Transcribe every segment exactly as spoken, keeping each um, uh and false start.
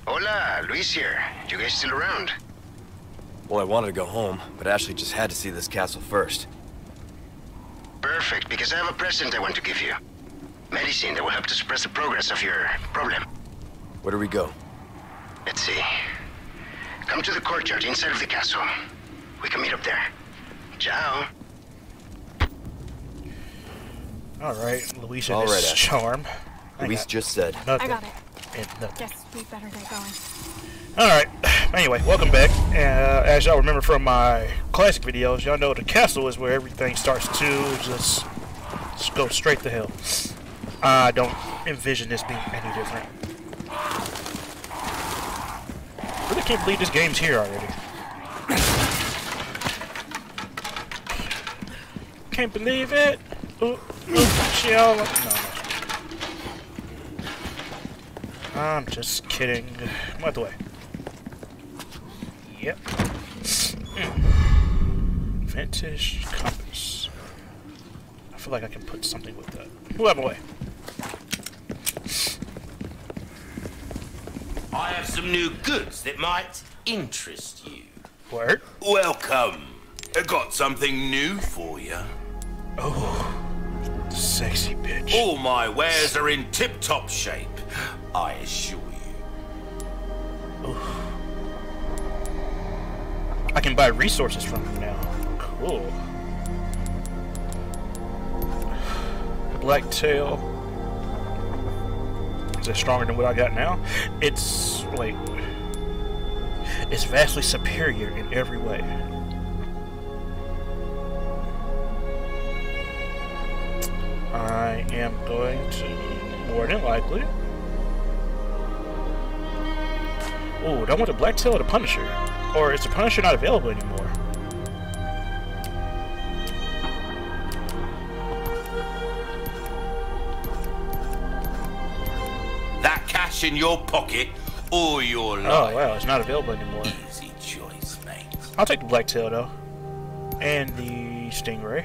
Hola, Luis here. You guys still around? Well, I wanted to go home, but Ashley just had to see this castle first. Perfect, because I have a present I want to give you. Medicine that will help to suppress the progress of your problem. Where do we go? Let's see. Come to the courtyard inside of the castle. We can meet up there. Ciao. Alright, Luis and All his right, Ashley. charm. Luis just said. Nothing. I got it. And nothing. Guess we better get going. Alright, anyway, welcome back. Uh, as y'all remember from my classic videos, y'all know the castle is where everything starts to just, just go straight to hell. I don't envision this being any different. I really can't believe this game's here already. Can't believe it! Ooh, ooh, chill. No, no. I'm just kidding. I'm out the way. Yep. Mm. Vintage compass. I feel like I can put something with that. Move out of my way. I have some new goods that might interest you. Word? Welcome. I got something new for you. Oh, sexy bitch. All my wares are in tip-top shape, I assure you. Oof. I can buy resources from him now. Cool. Black tail. Is it stronger than what I got now? It's wait. It's vastly superior in every way. I am going to more than likely. Oh, do I want the Black Tail or the Punisher? Or is the Punisher not available anymore? That cash in your pocket or your life. Oh wow, it's not available anymore. Easy choice, mate. I'll take the Black Tail though. And the Stingray.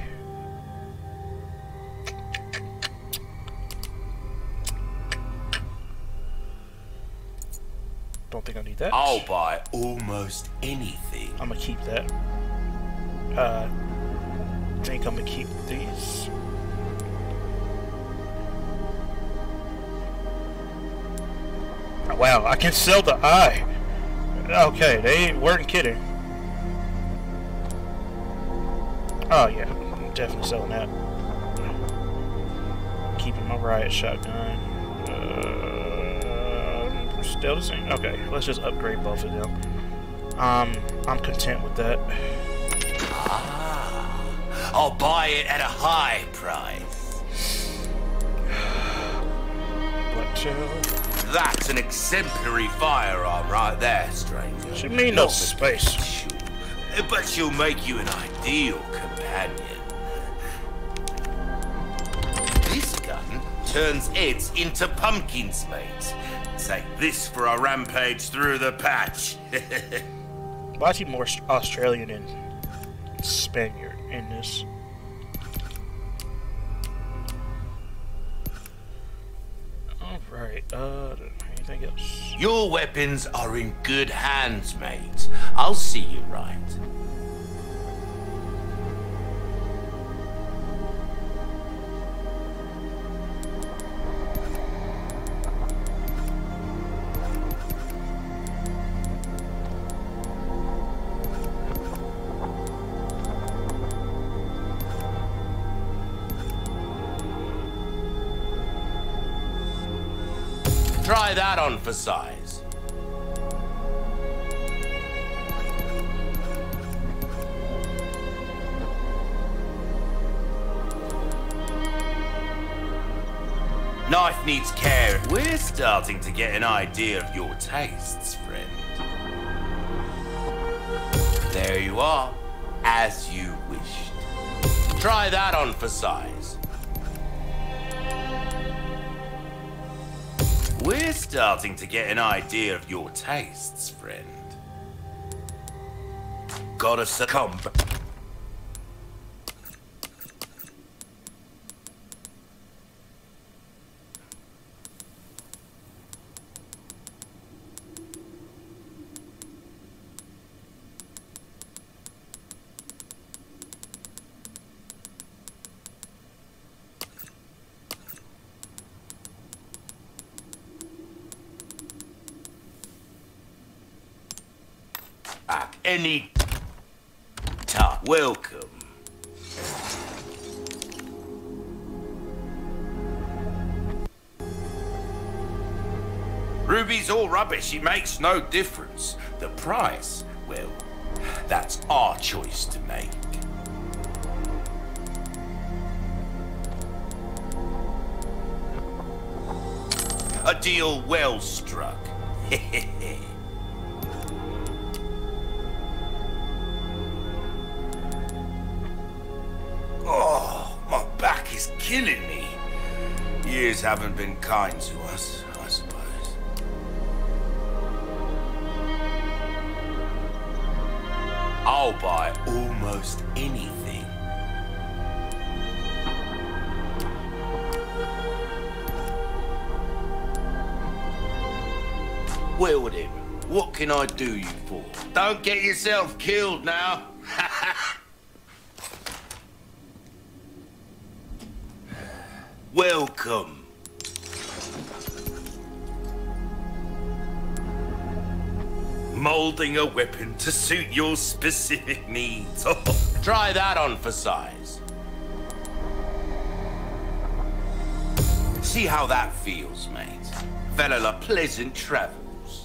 Don't think I need that. I'll buy almost anything. I'm gonna keep that. Uh, think I'm gonna keep these. Oh, wow, I can sell the eye. Okay, they weren't kidding. Oh yeah, I'm definitely selling that. Keeping my riot shotgun. Uh, Still the same. Okay, let's just upgrade both of them. Um, I'm content with that. Ah, I'll buy it at a high price. Black tail. That's an exemplary firearm right there, stranger. She mean no Not space. sure, but she'll make you an ideal companion. This gun turns heads into pumpkins, mate. Take this for a rampage through the patch. Why is he more Australian than Spaniard in this? Alright, uh, anything else? Your weapons are in good hands, mate. I'll see you right. Try that on for size. Knife needs care. We're starting to get an idea of your tastes, friend. There you are, as you wished. Try that on for size. We're starting to get an idea of your tastes, friend. Gotta succumb. any time. Welcome. Ruby's all rubbish, it makes no difference. The price, well, that's our choice to make. A deal well struck. Oh, my back is killing me. Years haven't been kind to us, I suppose. I'll buy almost anything. Well then, what can I do you for? Don't get yourself killed now. Welcome. Molding a weapon to suit your specific needs. Try that on for size. See how that feels, mate. Fella, a pleasant travels.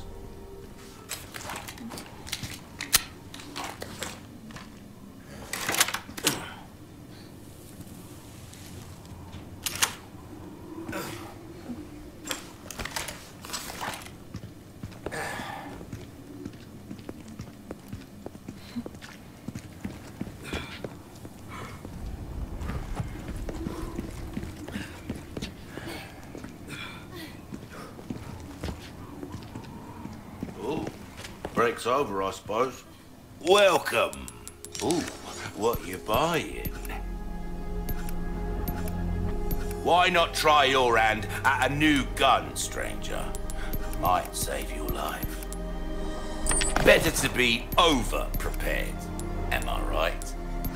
Break's over, I suppose. Welcome. Ooh, what you buying? Why not try your hand at a new gun, stranger? Might save your life. Better to be over-prepared, am I right?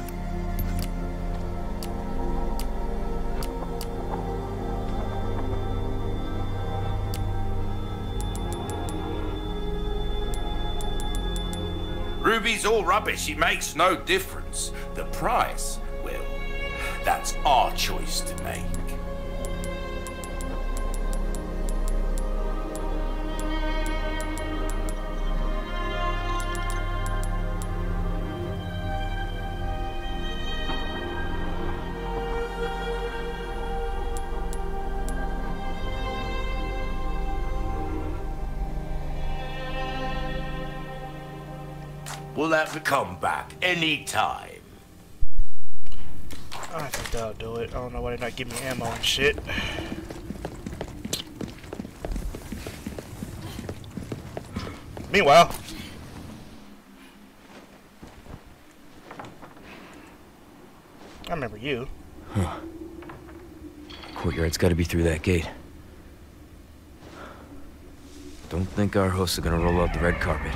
Ruby's all rubbish, it makes no difference. The price, well, that's our choice to make. We'll have to come back anytime. I think that'll do it. I don't know why they're not giving me ammo and shit. Meanwhile, I remember you. Huh. Courtyard's gotta be through that gate. Don't think our hosts are gonna roll out the red carpet.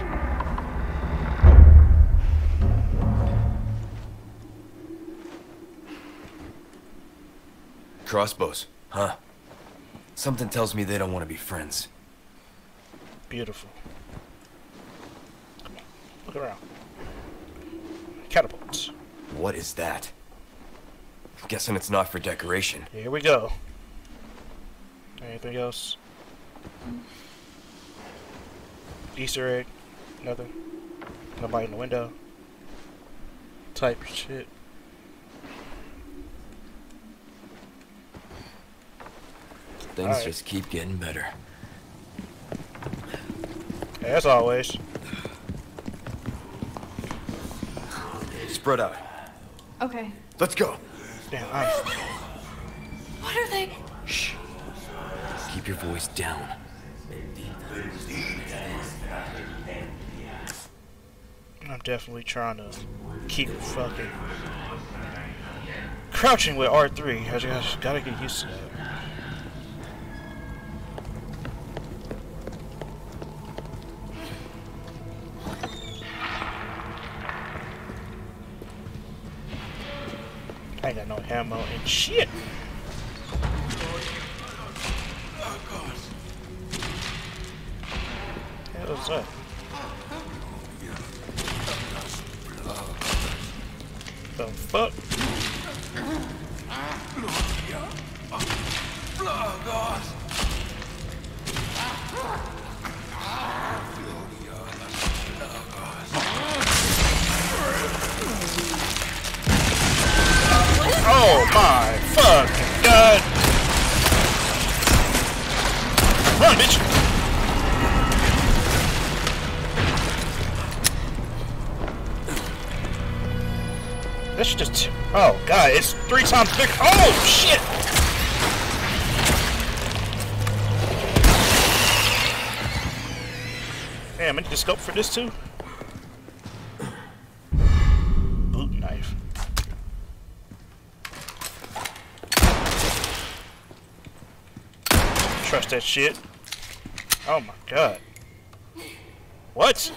Crossbows, huh? Something tells me they don't want to be friends. Beautiful. Come on, look around. Catapults. What is that? I'm guessing it's not for decoration. Here we go. Anything else? Easter egg? Nothing? Nobody in the window? Type shit. Things right. just keep getting better. As always. Spread out. Okay. Let's go. Damn, I'm... What are they? Shh. Keep your voice down. I'm definitely trying to keep fucking crouching with R three. I just gotta get used to that. I ain't got no ammo and shit. What was that? The fuck? Oh, God. Oh my fucking god! Run, bitch! That's just... Oh god, it's three times bigger. Oh shit! Damn, I need the scope for this too? Boot knife. Trust that shit. Oh my god. What?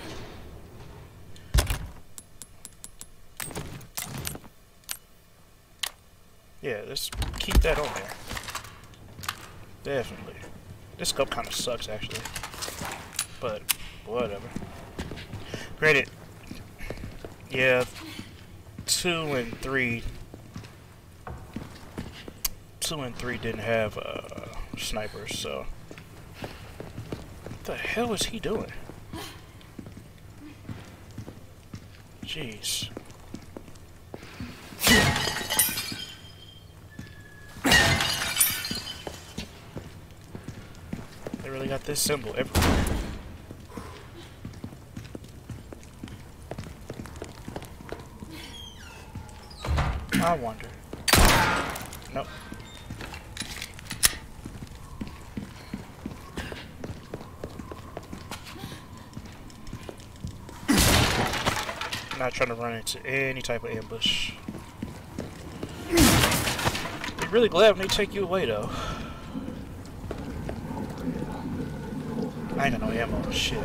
Yeah, let's keep that on there. Definitely. This scope kind of sucks actually. But whatever. Granted, yeah, two and three, two and three didn't have uh, snipers, so what the hell is he doing? Jeez. They really got this symbol everywhere. I wonder. Nope. Not trying to run into any type of ambush. Be really glad when they take you away, though. I ain't got no ammo. Shit.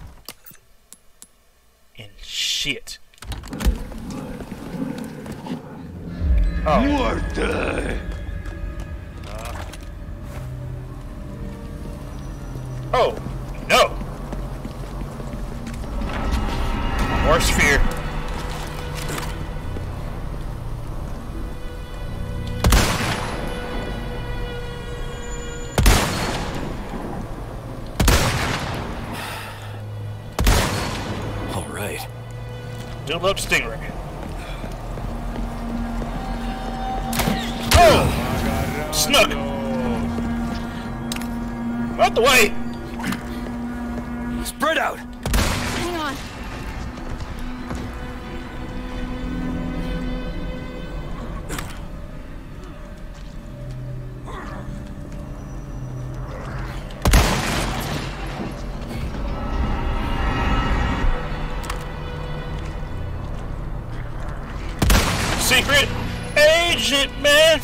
And shit. Oh. Muerte. Uh. Oh, no. Worst fear. All right. Dude love Stingray. Oh! Snook! Out the way! Spread out! Hang on. Secret agent, man!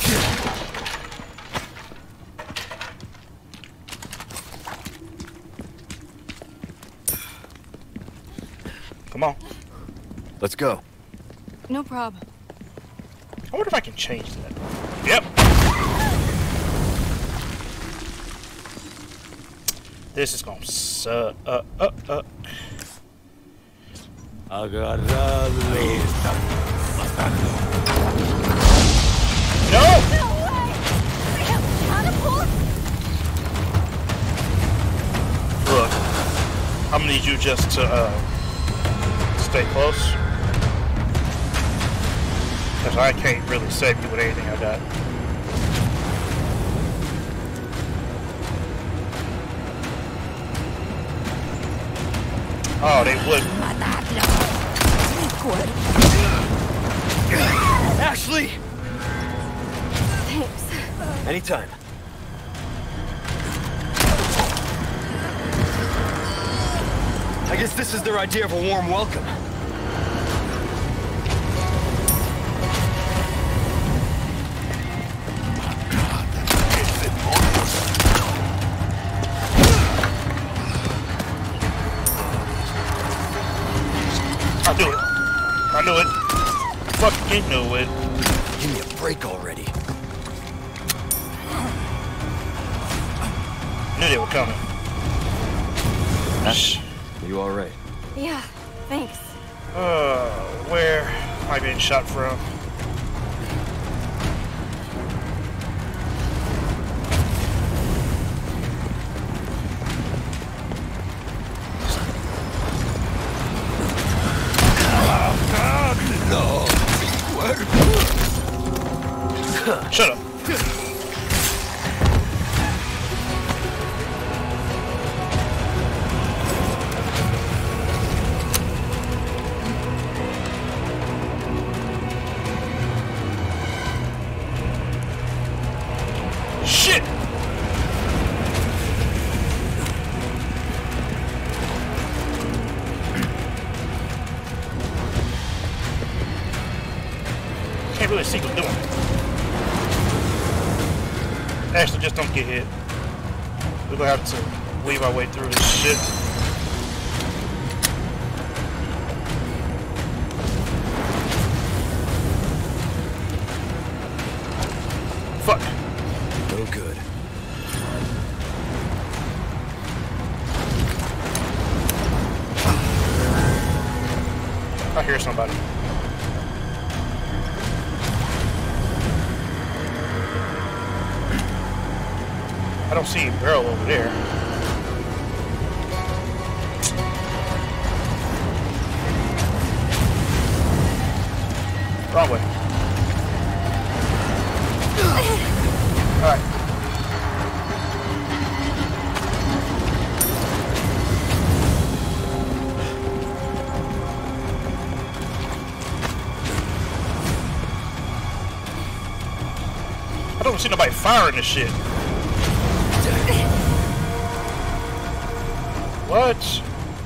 Come on. Let's go. No problem. I wonder if I can change that. Yep. This is gonna suck. Uh, uh, uh. No! Look, I'm gonna need you just to uh, stay close, cause I can't really save you with anything I got. Oh, they would. Ashley! Thanks. Anytime. I guess this is their idea of a warm welcome. I knew it. I knew it. Fucking knew it. Give me a break already. Knew they were coming. Ash, are you alright? Yeah, thanks. Uh, where am I being shot from? Shut up. Shit! Can't really see what's doing. Actually, just don't get hit. We're gonna have to weave our way through this shit. Fuck. No good. I hear somebody. I don't see a barrel over there. Wrong way. Alright. I don't see nobody firing this shit. What?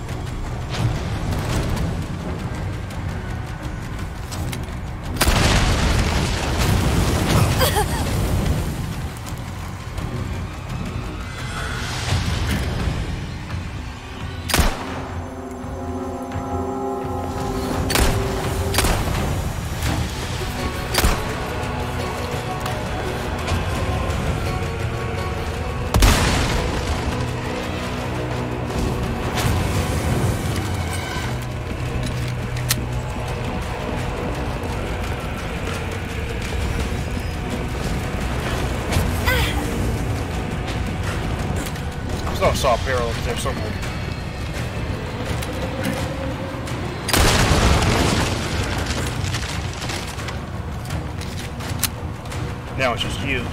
I saw a barrel up there somewhere. Now it's just you.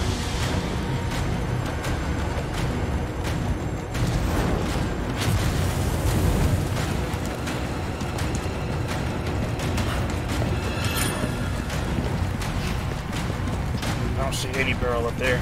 I don't see any barrel up there.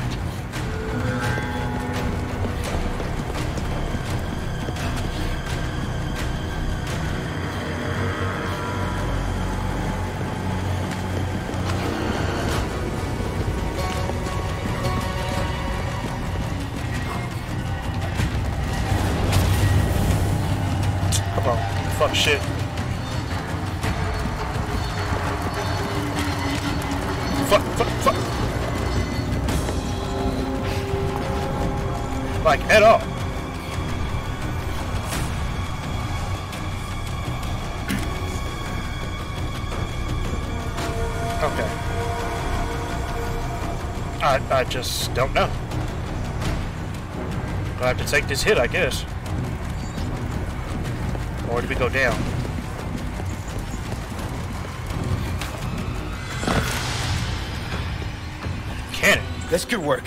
Fuck shit. Fuck, fuck, fuck. Like, at all. Okay. I, I just don't know. I have to take this hit, I guess. Or did we go down? Cannon. This could work.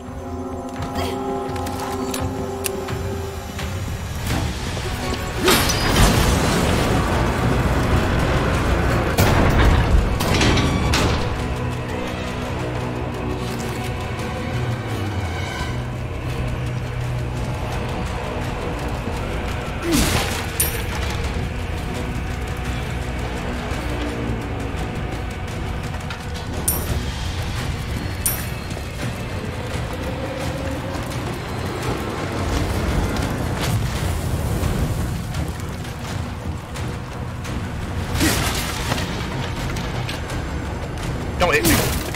Don't hit me.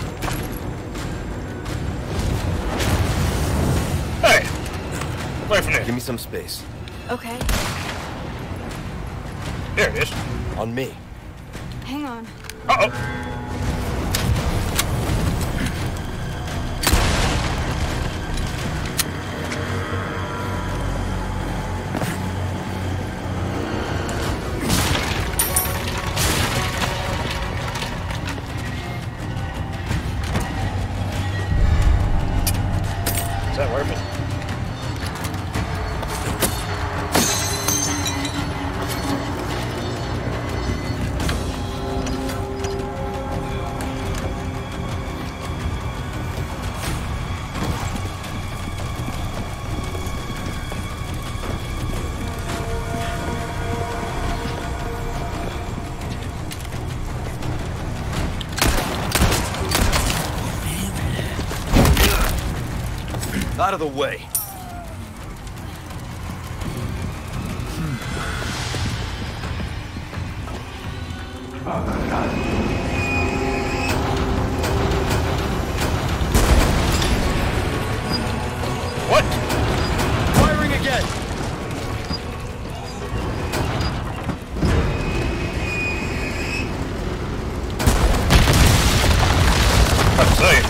Hey! Away from there. Give me some space. Okay. There it is. On me. Hang on. Uh-oh. Is that worth it? Out of the way. What? Firing again. Let's see.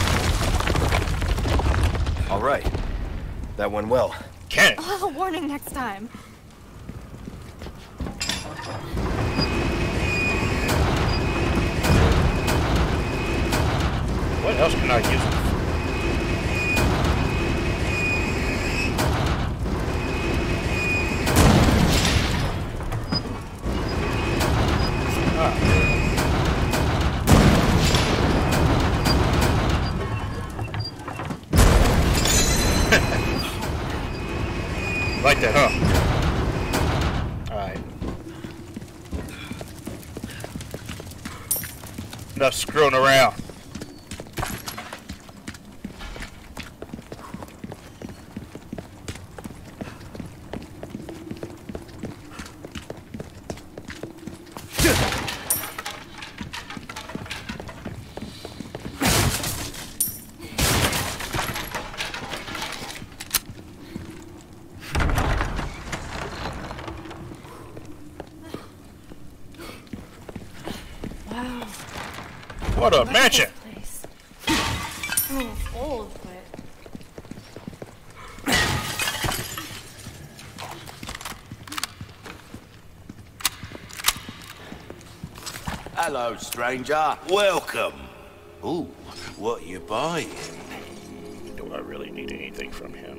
All right. That went well. Can it? Oh, warning next time. What else can I use it for? Ah. Like that, huh? Alright. Enough screwing around. Wow. What a Look at mansion! this place. I mean, it's old, but Hello, stranger. Welcome. Ooh, what you buying? Do I really need anything from him?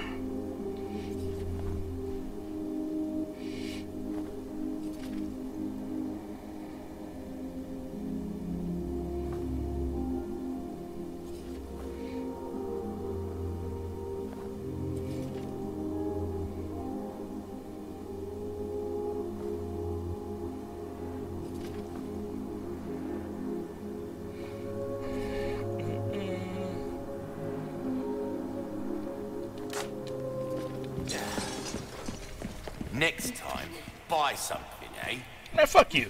Next time, buy something, eh? Man, fuck you.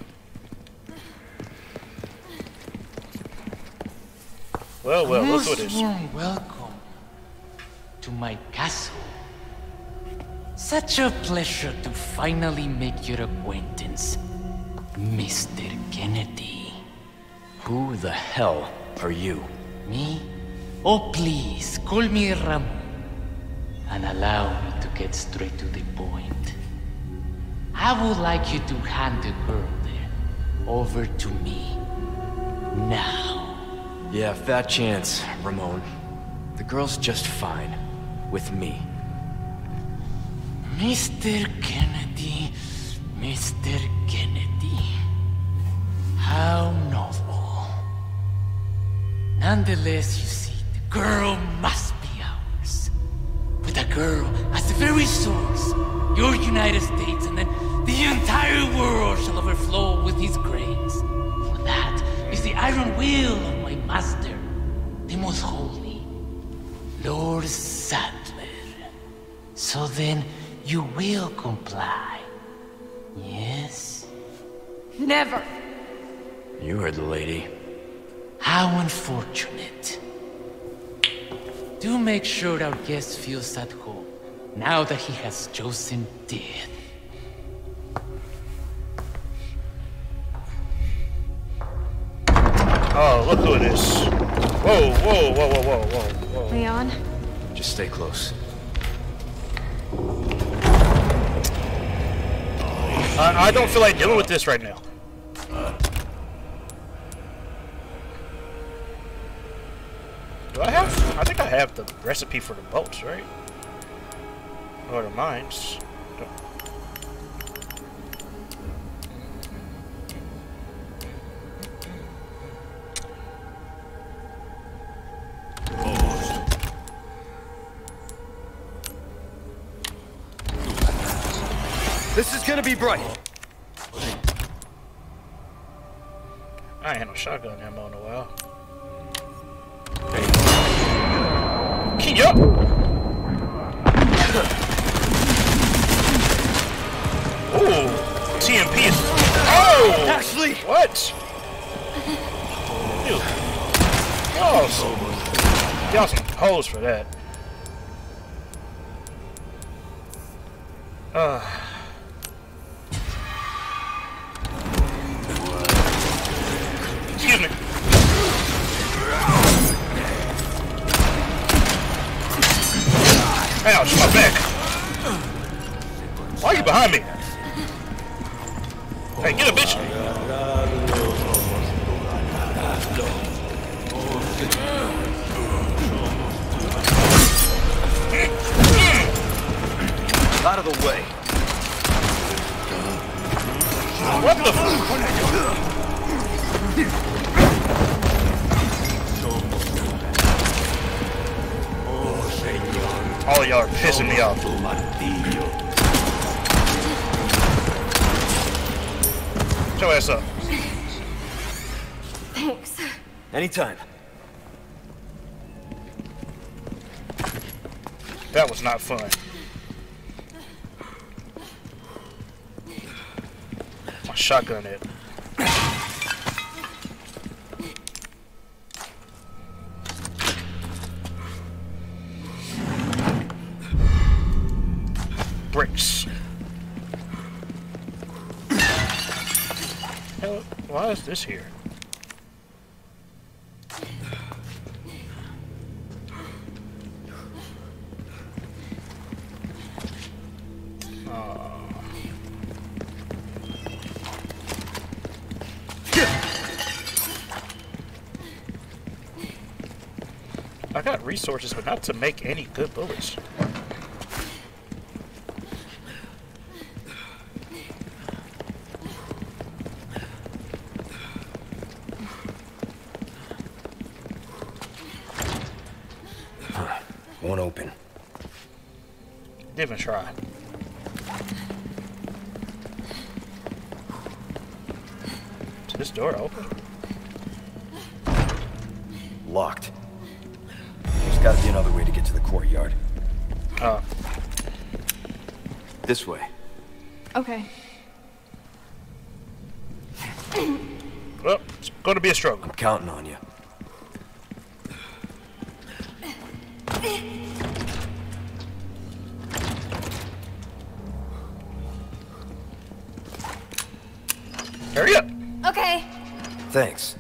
Well, well, let's do this. Most warm welcome to my castle. Such a pleasure to finally make your acquaintance, Mister Kennedy. Who the hell are you? Me? Oh, please, call me Ramon. And allow me to get straight to the point. I would like you to hand the girl there over to me. Now. Yeah, fat chance, Ramon. The girl's just fine. With me. Mister Kennedy, Mister Kennedy. How novel. Nonetheless, you see, the girl must be ours. With a girl as the very source, your United States, and then the entire world shall overflow with his grace. For that is the iron will of my master, the most holy, Lord Sadler. So then, you will comply, yes? never. You heard the lady. How unfortunate. Do make sure our guest feels at home, now that he has chosen death. Oh, look who it is. Whoa, whoa, whoa, whoa, whoa, whoa, whoa. Leon? Just stay close. I, I don't feel like dealing with this right now. Do I have? I think I have the recipe for the boats, right? Or the mines. This is gonna be bright. I ain't had no shotgun ammo in a while. Key up! Ooh! T M P is. Oh! Actually, What? Dude. Y'all some. Y'all some hoes for that. Uh. Excuse me. Ouch, my back. Why are you behind me? Hey, get a bitch. out of the way. What the f- All of y'all are pissing me off. Get your ass up. Thanks. Anytime. That was not fun. My shotgun hit. Bricks. Hell, why is this here? I got resources, but not to make any good bullets. Huh. Won't open. Didn't even try. Is this door open? Locked. There's gotta be another way to get to the courtyard. Oh. This way. Okay. Well, it's gonna be a struggle. I'm counting on you. Hurry up! Okay. Thanks.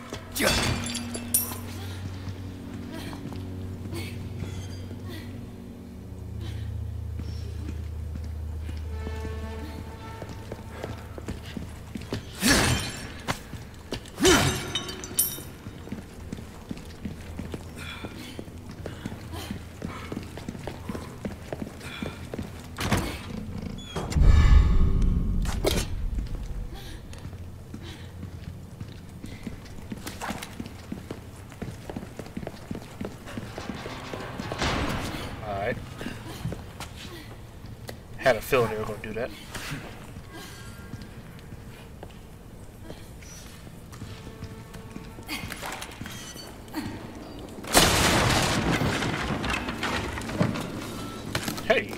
Alright. Had a feeling they were gonna do that. Hey!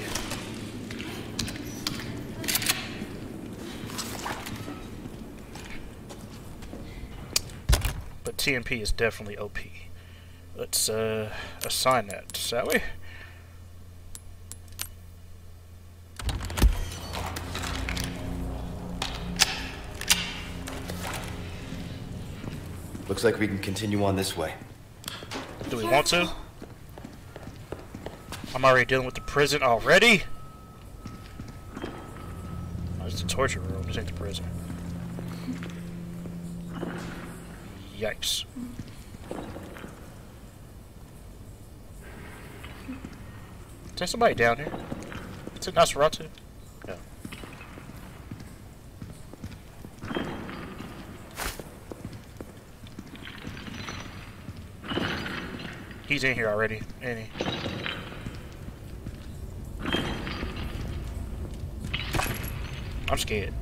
But T M P is definitely O P. Let's uh, assign that, shall we? Looks Looks like we can continue on this way. Do we want to? I'm already dealing with the prison already? Oh, it's the torture room. This ain't the prison. Yikes. Is there somebody down here? Is it Nosferatu? No. He's in here already, ain't he? I'm scared.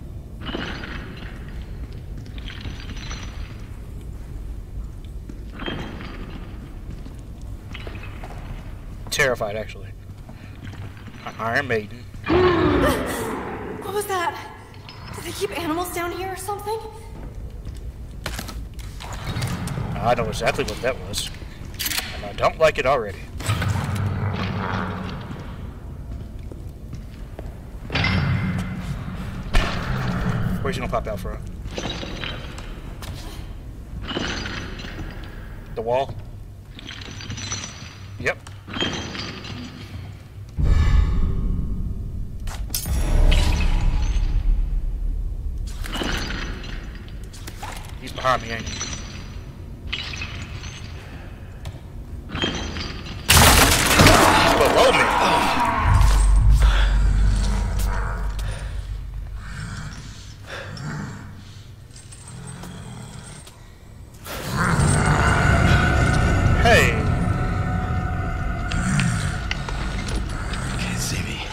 Terrified, actually. Iron Maiden. What was that? Did they keep animals down here or something? I know exactly what that was. And I don't like it already. Where's he gonna pop out from? The wall? Yep. He's behind me, ain't he? He's below me. Hey. Can't see me.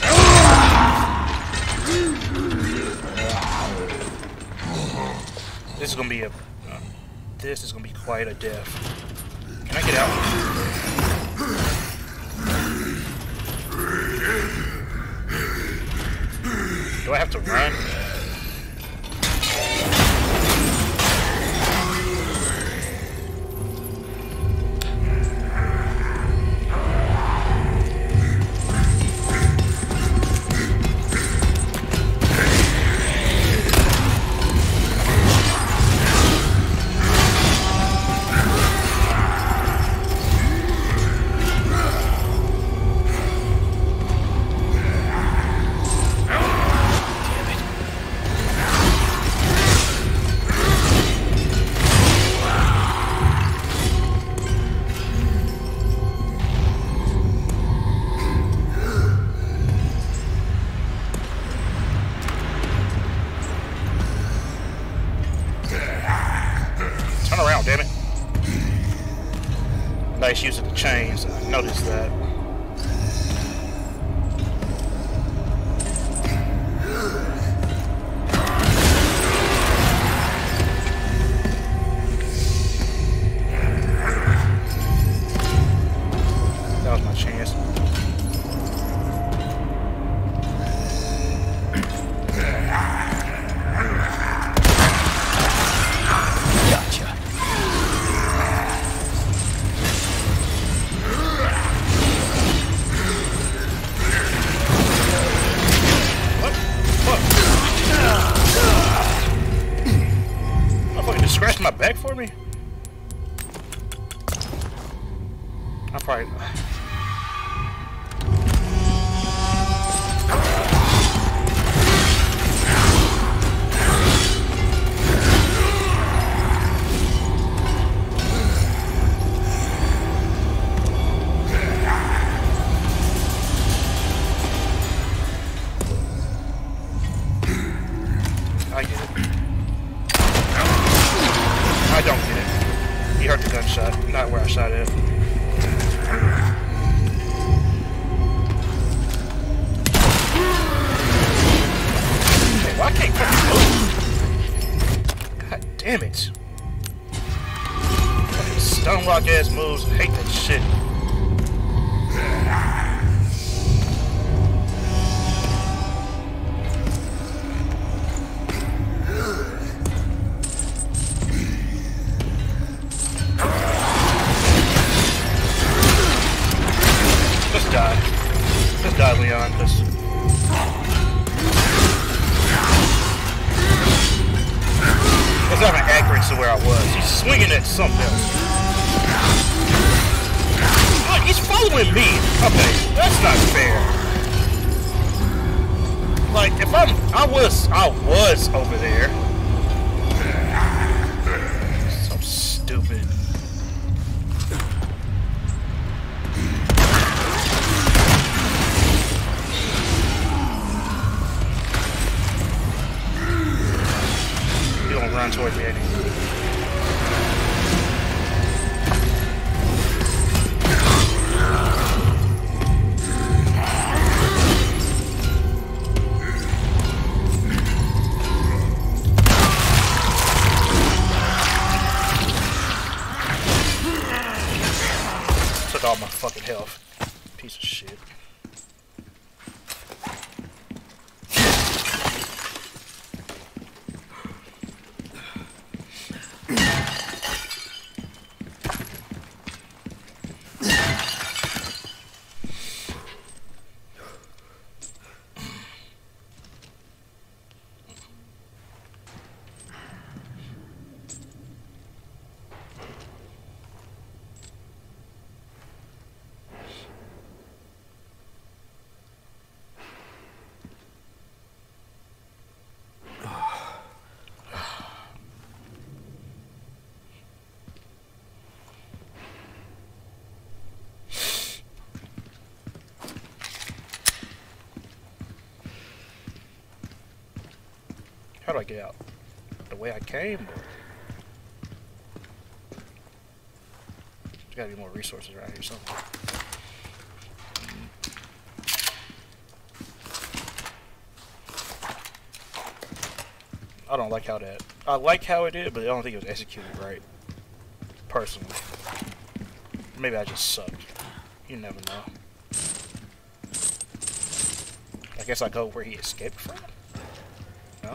This is gonna be a. Uh, this is gonna be quite a death. Can I get out? Do I have to run? Turn around, damn it. Nice use of the chains. I noticed that. That was my chance. Gotcha. What? What? Motherfucker just scratched my back for me? I probably. I get it. I don't get it. He heard the gunshot, not where I shot it. Hey, why can't fucking move? God damn it. Fucking stun lock ass moves. I hate that shit. Just die. Just die, Leon. Just. It's not accurate to where I was. He's swinging at something else. Look, he's following me. Okay, that's not fair. Like, if I'm, I was, I was over there. So stupid. You don't run toward me anyway. Took all my fucking health. Piece of shit. How do I get out? The way I came? Or... There's gotta be more resources around here somewhere. I don't like how that... I like how it did, but I don't think it was executed right. Personally. Maybe I just suck. You never know. I guess I go where he escaped from? No?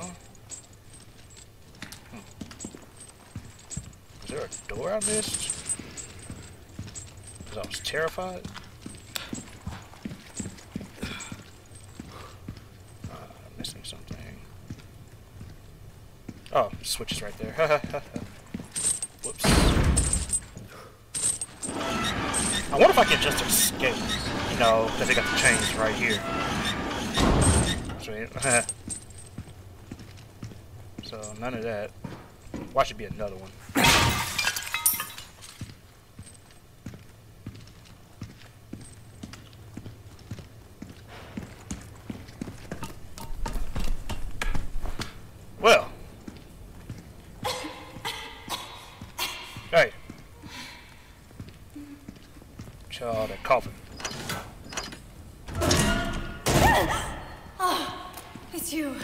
Is there a door I missed? Because I was terrified? Uh, I'm missing something. Oh, switch is right there. Whoops. I wonder if I can just escape. You know, because they got the chains right here. Sweet. So, none of that. Why should be another one? Well. Hey. Child, that coughing. Oh, it's you.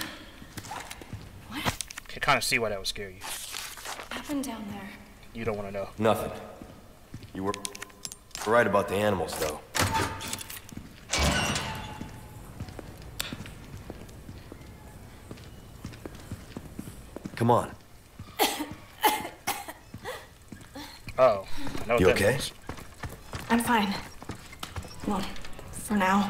Can kind of see why that would scare you. What happened down there? You don't want to know. Nothing. You were right about the animals, though. Come on. Oh, I know what You that okay? means. I'm fine. Well, for now.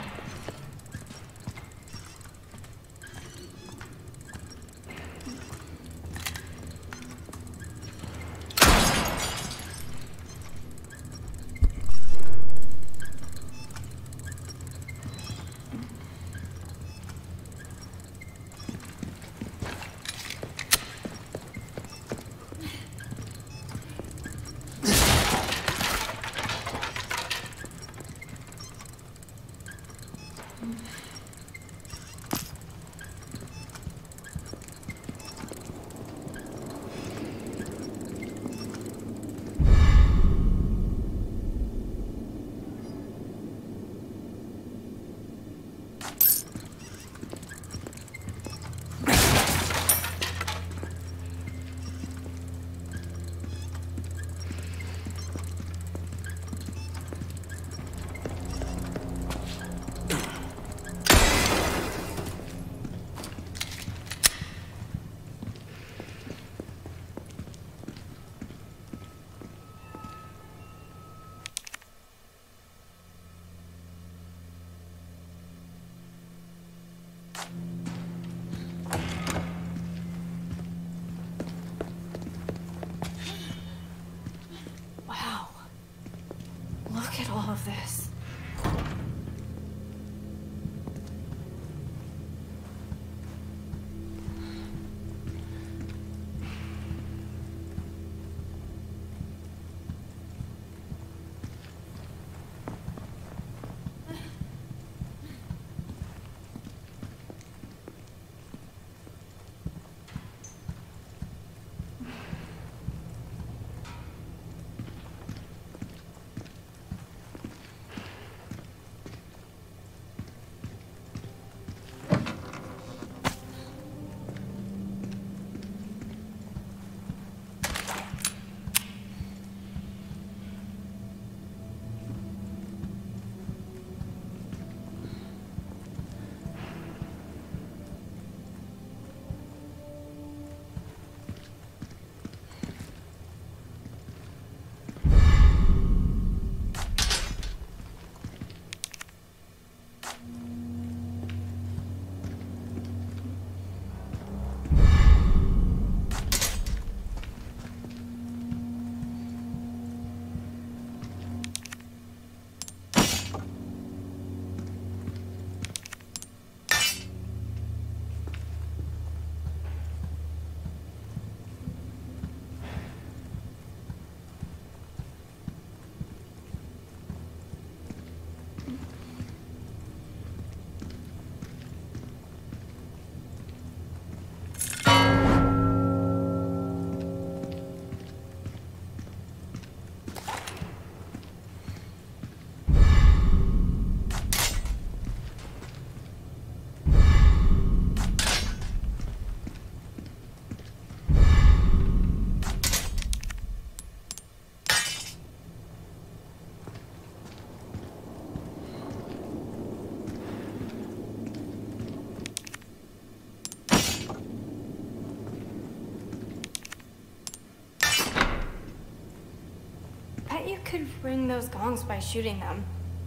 could ring those gongs by shooting them.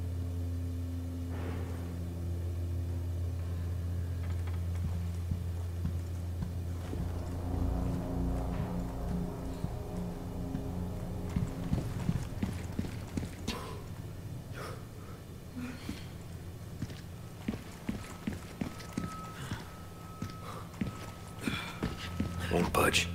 Won't budge.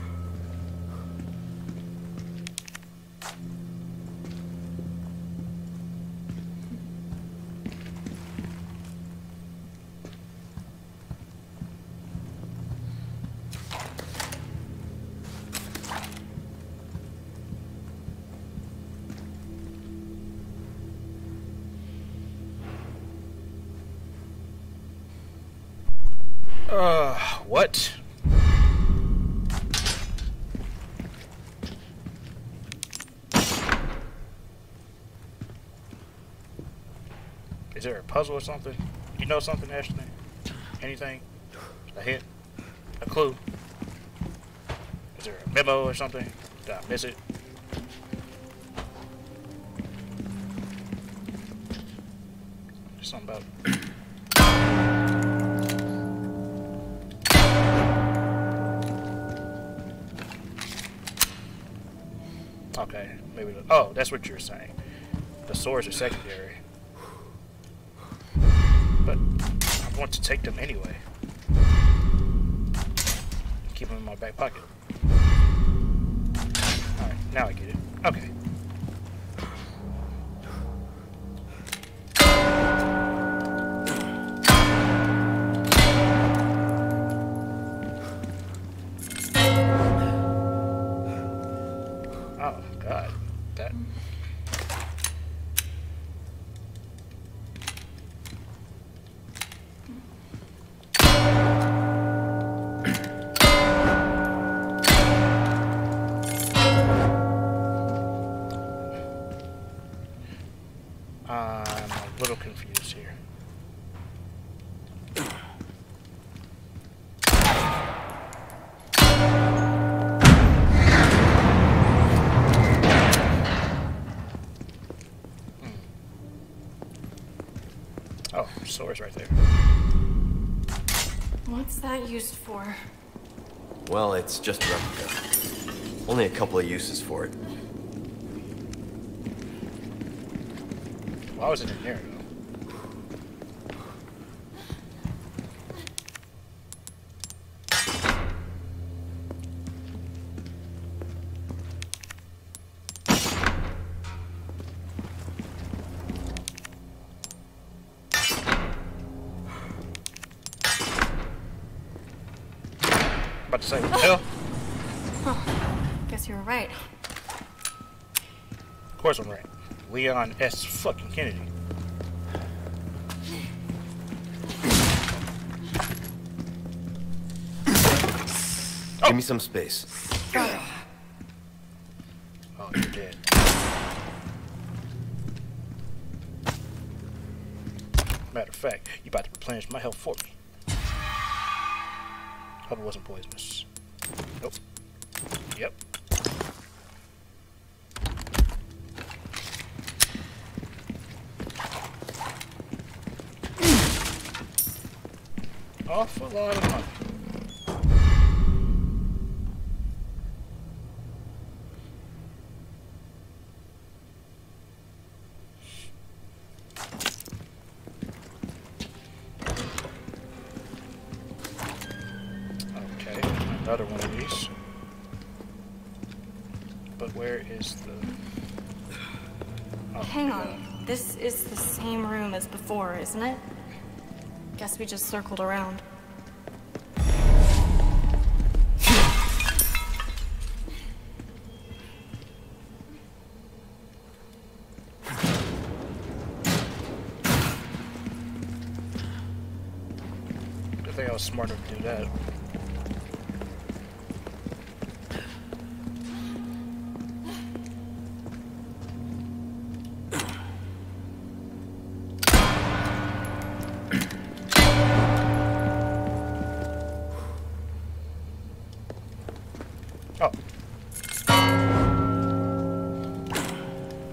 Uh, what? Is there a puzzle or something? You know something, Ashley? Anything? A hint? A clue? Is there a memo or something? Did I miss it? Something about... Okay, maybe... The, oh, that's what you're saying. The swords are secondary. But I want to take them anyway. Keep them in my back pocket. Alright, now I get it. Okay. Oh, God. That... I'm a little confused here. Hmm. Oh, swords right there. What's that used for? Well, it's just a replica. Only a couple of uses for it. Why was it in here, though? About to say, what the hell? Huh. Guess you were right. Of course I'm right. Leon S. fucking Kennedy. Oh. Give me some space. Oh, you're dead. Matter of fact, you about to replenish my health for me. Hope it wasn't poisonous. Nope. Yep. Awful lot of money. Okay, another one of these. But where is the... Oh, Hang yeah. on. This is the same room as before, isn't it? Guess we just circled around. I think I was smart enough to do that. Oh.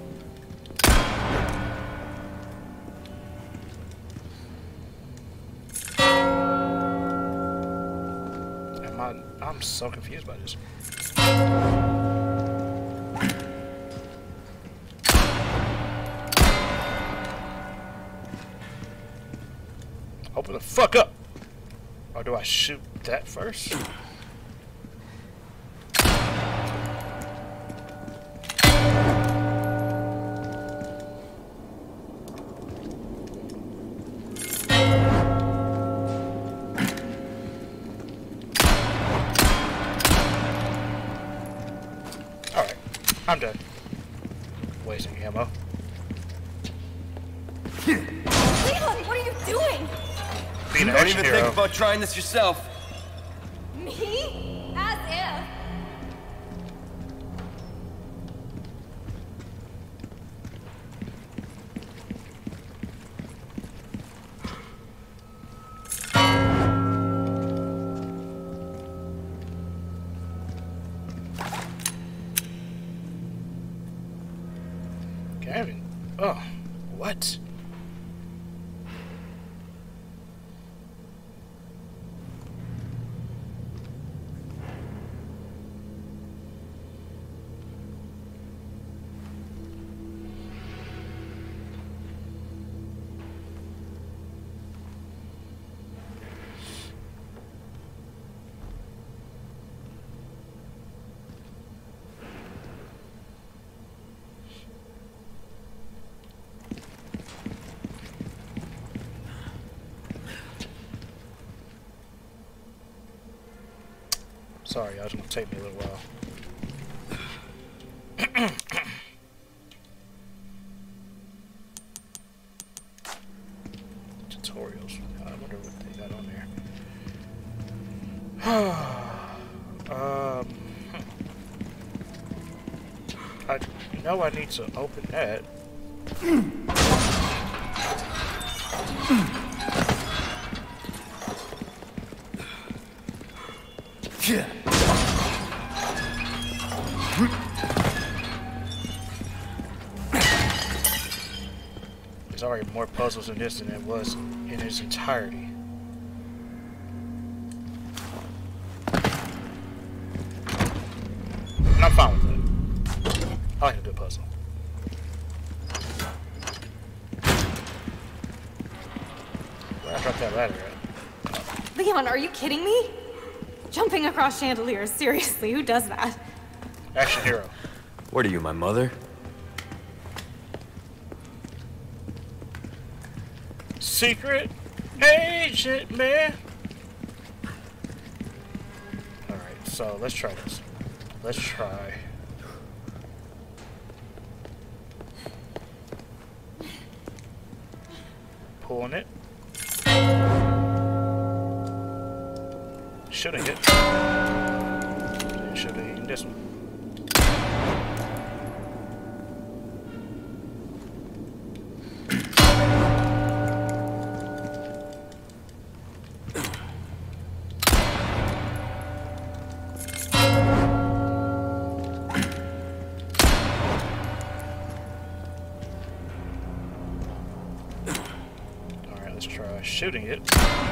I'm so confused by this. Open the fuck up! Or do I shoot that first? Alright, I'm done. Wasting ammo. Leon, what are you doing? Being an Don't action even hero. think about trying this yourself. Me? As if. Gavin. Oh, what? Sorry, y'all, it's gonna take me a little while. Tutorials. I wonder what they got on there. um, I know I need to open that. Yeah. There's already more puzzles in this than it was in its entirety. And I'm fine with that. I like a good puzzle. Where I dropped that ladder at? Leon, are you kidding me? Jumping across chandeliers, seriously, who does that? Action hero. What are you, my mother? Secret agent, man. Alright, so let's try this. Let's try. Pulling it. Shooting it. Should have eaten this one. Alright, let's try shooting it.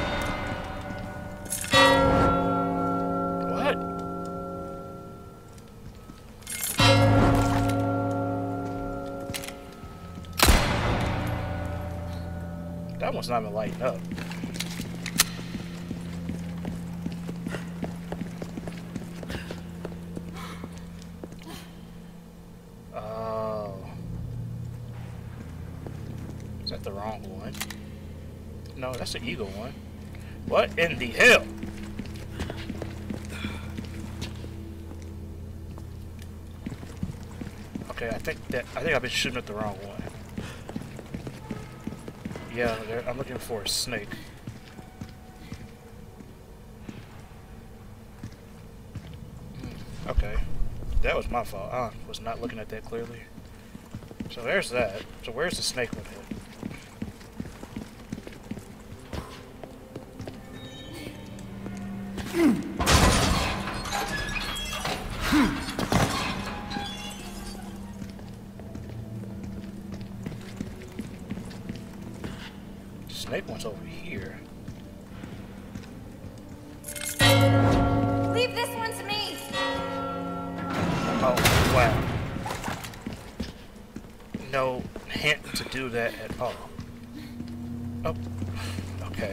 That one's not even lighting up. Oh. Is that the wrong one? No, that's the eagle one. What in the hell? Okay, I think that I think I've been shooting at the wrong one. Yeah, I'm looking for a snake. Okay, that was my fault. I was not looking at that clearly. So there's that. So where's the snake one hit? Snake one's over here. Leave this to do that at all. Oh, okay.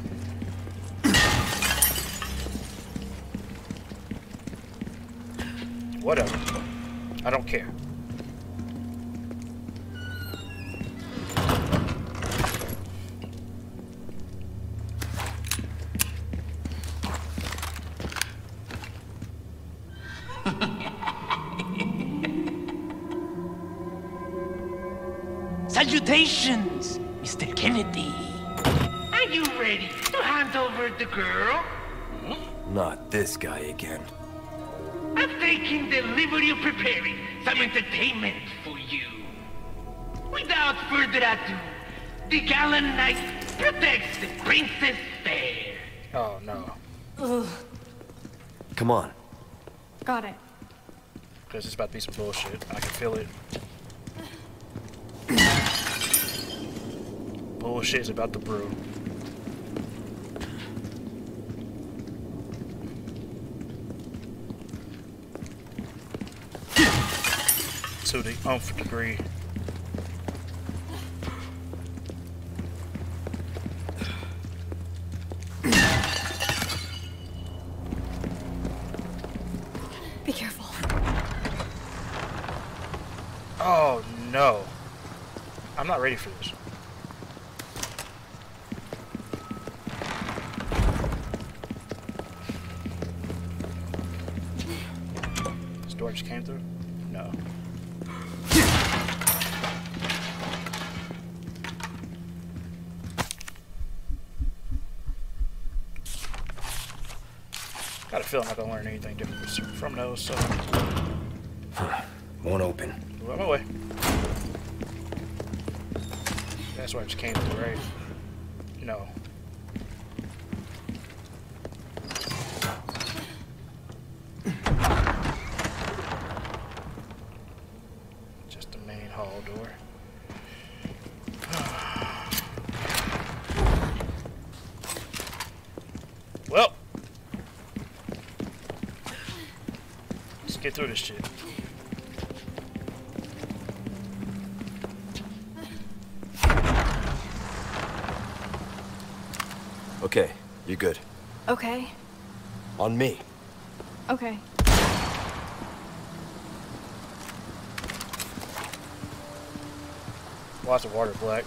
Whatever. I don't care. Salutations, Mister Kennedy. Are you ready to hand over the girl? Not this guy again. I'm taking delivery of preparing some entertainment for you. Without further ado, the gallant knight protects the princess fair. Oh no. Ugh. Come on. Got it. Because it's about to be some bullshit. I can feel it. Bullshit is about to brew. To the umph degree. Be careful. Oh no. I'm not ready for this. This door just came through? No. Got a feeling I'm not gonna learn anything different from those, so. Won't open. Move out my way. That's where I just came through, right? No. Just the main hall door. Well. Let's get through this shit. Okay, you're good. Okay. On me. Okay. Lots of water black.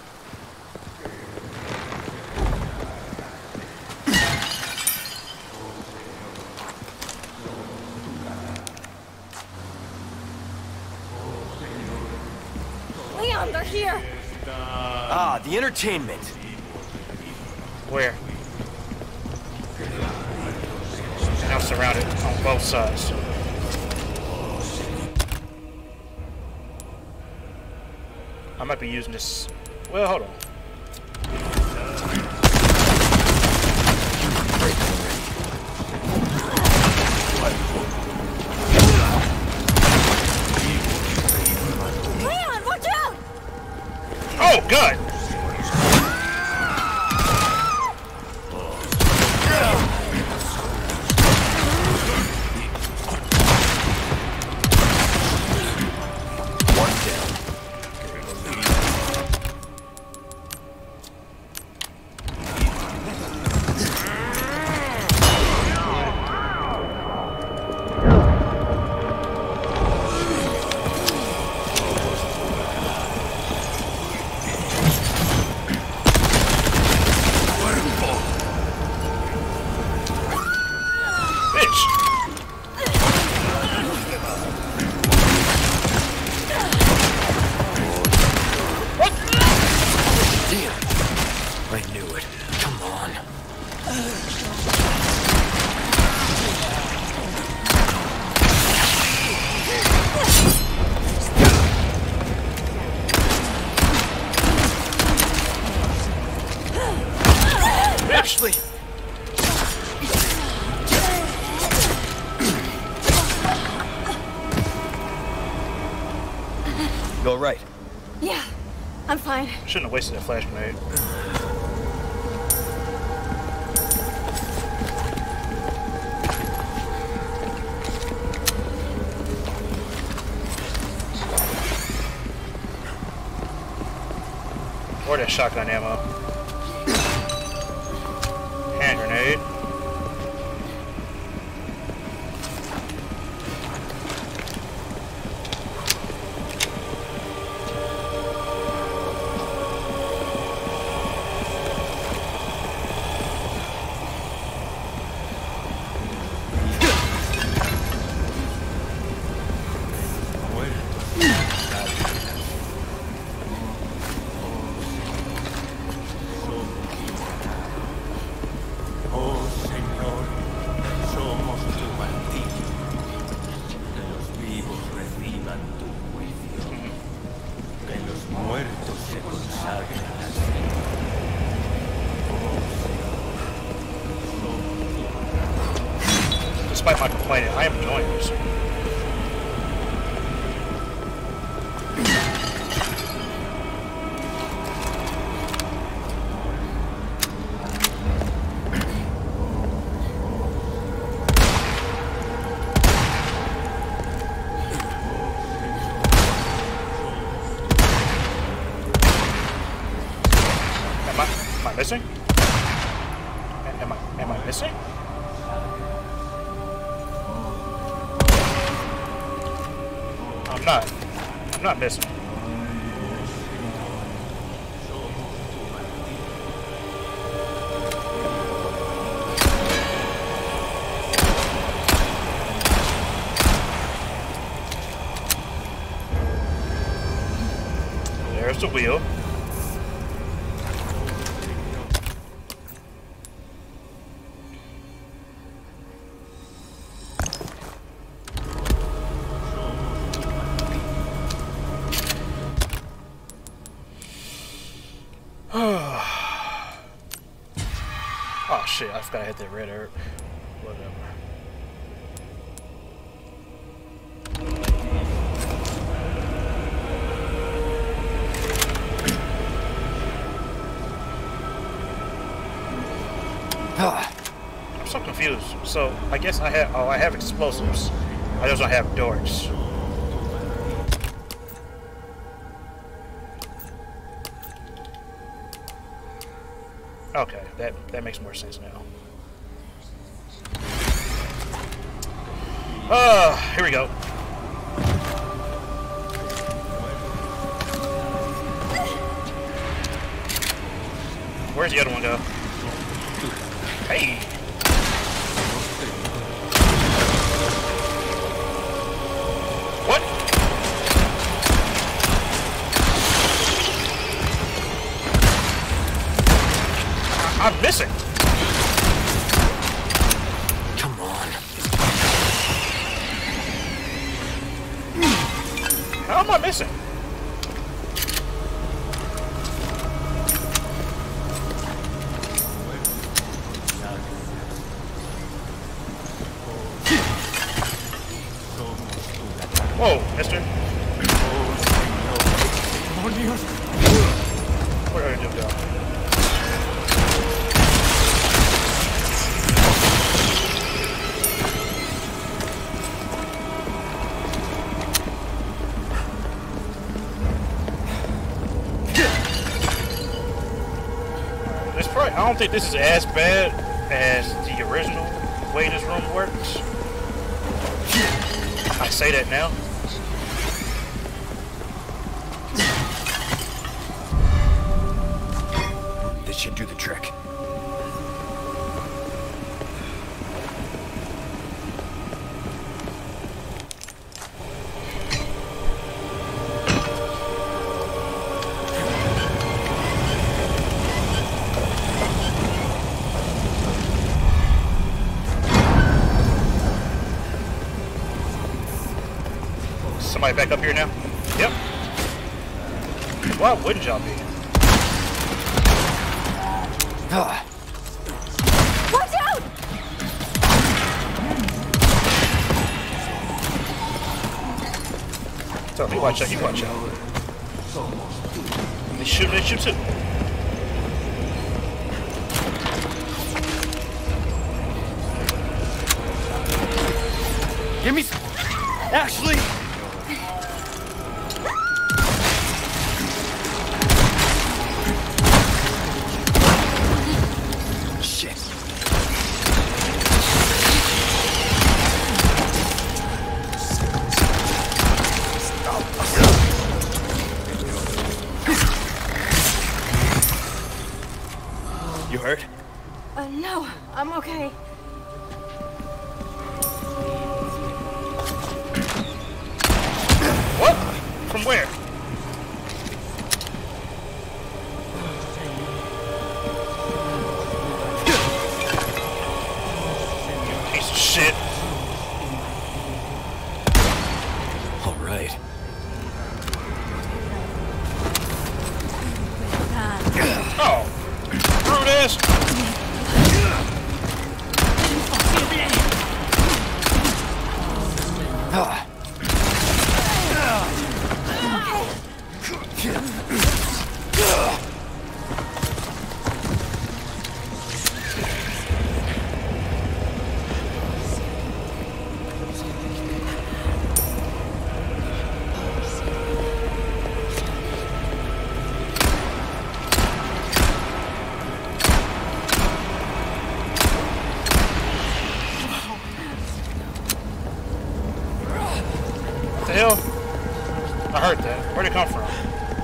Leon, they're here! Ah, the entertainment. Where? Now surrounded on both sides. I might be using this. Well, hold on. Leon, watch out! Oh, God! Ashley! You all right? Yeah, I'm fine. Shouldn't have wasted that flash grenade. that shotgun ammo. Hand grenade. Despite my complaining, I am enjoying this. Am I, am I missing? Am I, am I missing? I'm not. I'm not missing. There's the wheel. Oh shit, I forgot I hit that red herb. Whatever. I'm so confused. So I guess I have oh I have explosives. I just don't have darts. Okay, that that makes more sense now. Uh, here we go. Where's the other one go? Hey. What? I'm missing. Come on. How am I missing? Whoa, mister. Where are you go? This probably, I don't think this is as bad as the original way this room works. I say that now. This should do the trick. Somebody back up here now? Yep. Why wouldn't y'all be? Ah. Watch out! Tell me, watch out, you watch out. They shoot, they shoot too. Give me some. Ashley! Uh, no, I'm okay. What? From where? Piece of shit. All right. Oh, rude ass. Ah. What the hell? I heard that. Where'd it come from?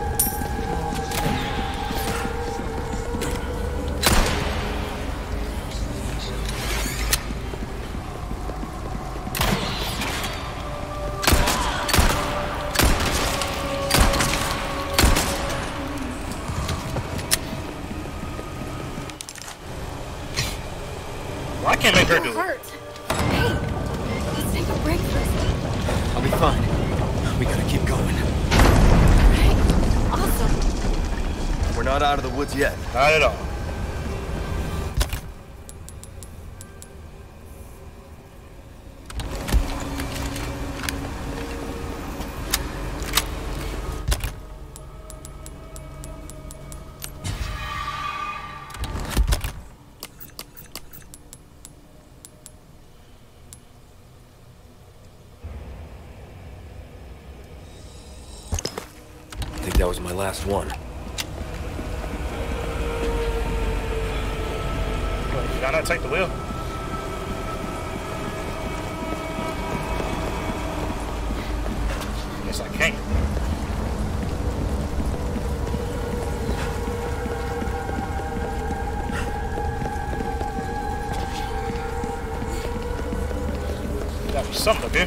Well, I can't make her do it. Hurt. Hey, let's take a break for a second. I'll be fine. We gotta keep going. Hey, awesome. We're not out of the woods yet. Not at all. I think that was my last one. Did I not take the wheel? Guess I can't. Gotta be something up here.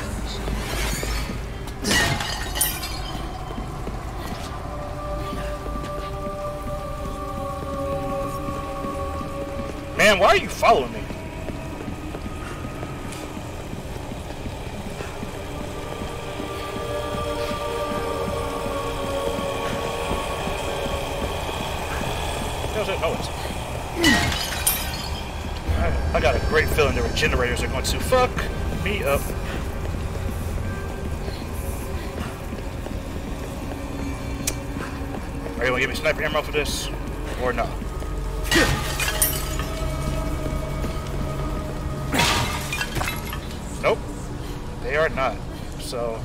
Man, why are you following me? What the hell's that noise? I, I got a great feeling the regenerators are going to fuck me up. Are you gonna give me sniper ammo for this? Or not? Nope, they are not. So,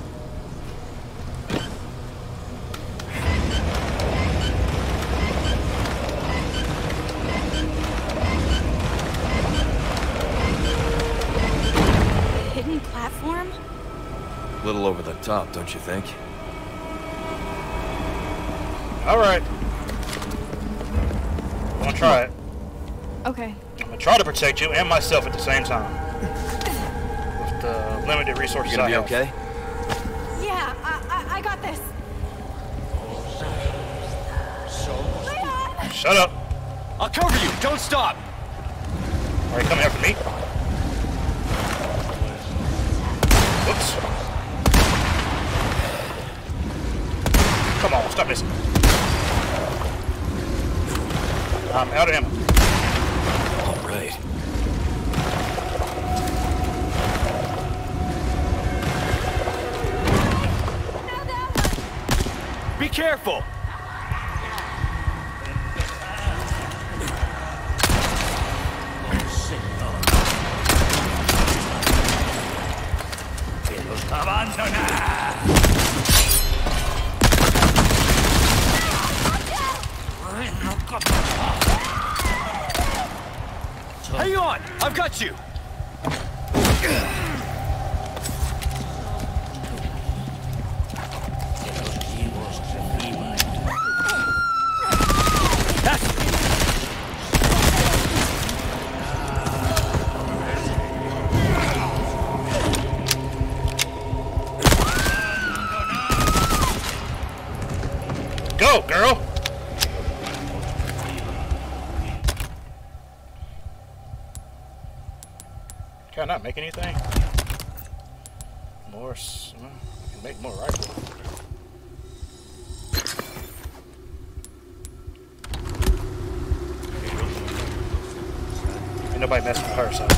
Hidden platform? A little over the top, don't you think? all right. I'm gonna try it. Okay. I'm gonna try to protect you and myself at the same time. With the limited resources You gonna I be have. okay? Yeah, I, I, I got this. Leon! Shut up. I'll cover you. Don't stop. Are you coming after me? Whoops. Come on, stop missing. I'm out of ammo. All right. Be careful. Hang on! I've got you! That's... go, girl. Can I not make anything? More, well, I can make more rifle. Ain't nobody messing with her, so.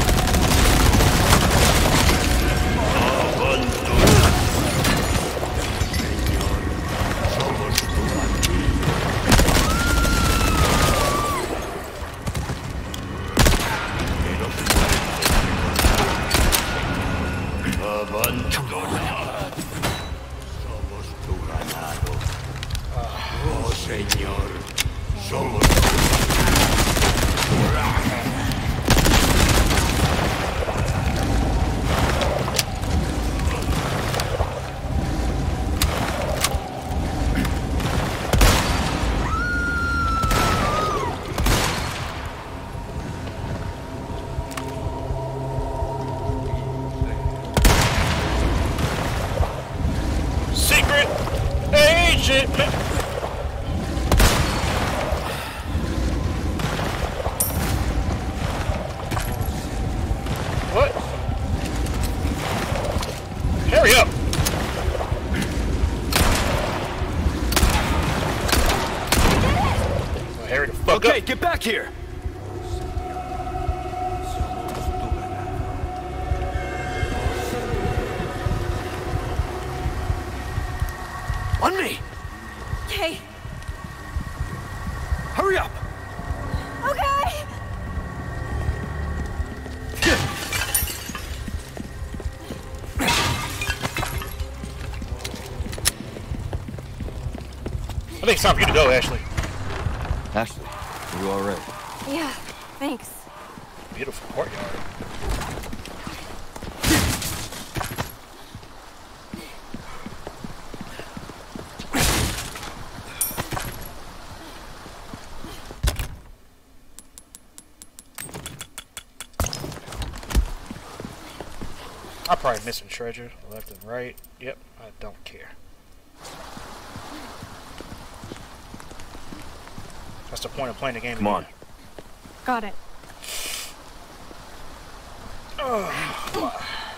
What? Hurry up! Well, hurry the fuck up. Okay, get back here! On me! Okay. Hurry up! Okay. I think it's time for you to go, Ashley. Ashley, are you alright? Yeah, thanks. Beautiful courtyard. I'm probably missing treasure left and right. Yep, I don't care. That's the point of playing the game. Come on. Got it. Oh.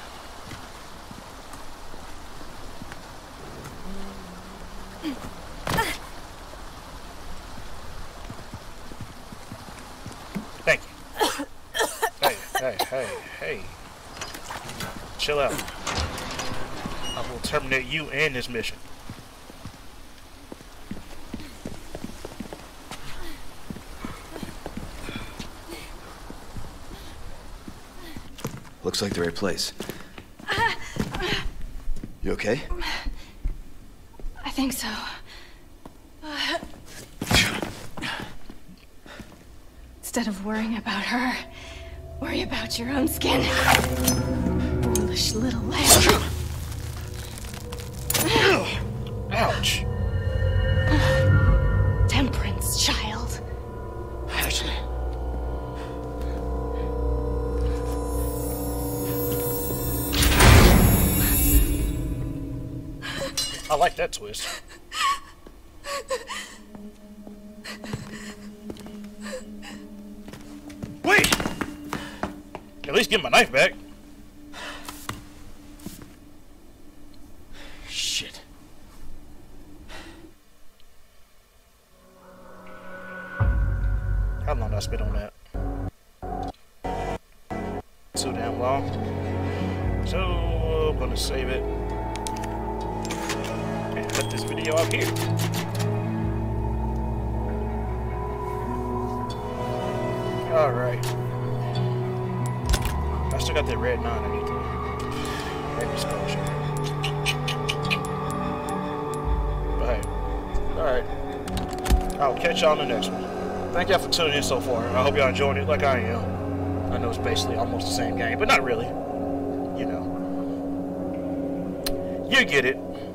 Thank you. Hey, hey, hey, hey. Chill out. I will terminate you and this mission. Looks like the right place. You okay? I think so. Instead of worrying about her, worry about your own skin. Foolish little lamb. Ouch. Temperance, child. Ashley. I like that twist. Wait! At least get my knife back. Shit. How long did I spend on that? Too damn long. So, I'm gonna save it. And put this video up here. Alright. I still got that red nine I need to maybe exposure. But hey. Alright. I'll catch y'all in the next one. Thank y'all for tuning in so far. I hope y'all enjoying it like I am. I know it's basically almost the same game, but not really. You know. You get it.